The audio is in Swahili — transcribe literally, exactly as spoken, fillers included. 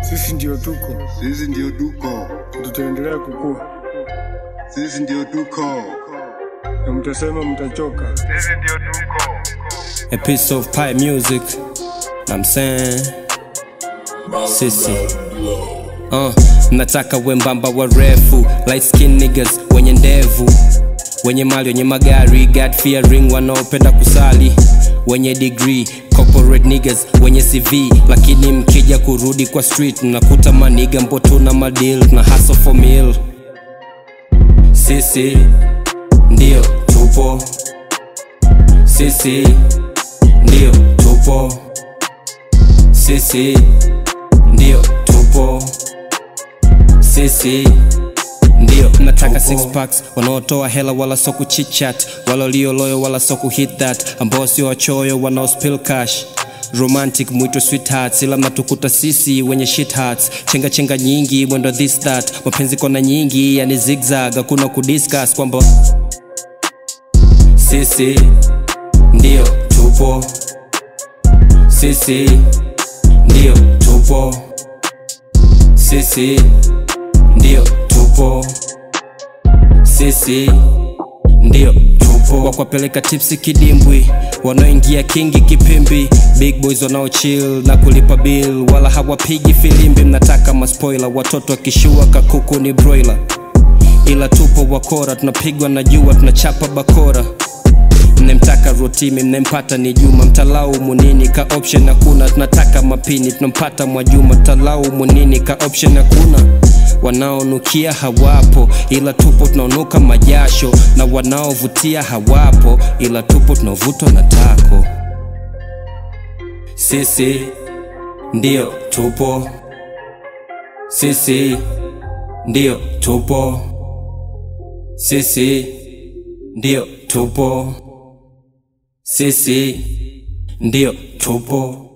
Sisi ndio tuko. Sisi ndio tuko. Tutaendelea kukua. Sisi ndio tuko. Na mtasema mtachoka. Sisi ndio tuko. A piece of pie music. I'm saying Sisi. Uh, nataka wembamba warefu, light skin niggas wenye ndevu, wenye mali wenye magari, God fearing wanaopenda kusali, wenye degree, corporate niggas wenye C V, lakini mkija kurudi kwa street mnakuta maniga mboto na madeal na hustle for meal. Sisi ndio tupo. Sisi ndio tupo. Sisi ndio tupo. Sisi ndio nataka six packs wanaotoa hela wala soku chit chat, wala lio loyo wala soku hit that, ambao sio wachoyo wanao spill cash, romantic mwito sweethearts, ila mnatukuta sisi wenye shit hearts, chenga chenga nyingi mwendo this that, mapenzi kona nyingi yani zigzag, hakuna kudiscuss kwamba sisi ndio tupo. Sisi ndio tupo. Sisi ndio tupo. Sisi ndio tupo. Wakwapeleka tipsi kidimbwi, wanaoingia kingi kipimbi, big boys wanao chill na kulipa bill, wala hawapigi filimbi. Mnataka maspoiler, watoto wakishua kakuku ni broiler, ila tupo wakora, tunapigwa na jua tunachapa bakora. Mnemtaka rotimi, mnempata ni Juma, mtalau munini ka option hakuna, tunataka mapini, tunampata Mwajuma, mtalau munini ka option hakuna. Wanaonukia hawapo, ila tupo tunaonuka majasho, na wanaovutia hawapo, ila tupo tunavutwa na tako. Sisi ndio tupo. Sisi ndio tupo. Sisi ndio tupo. Sisi ndio tupo.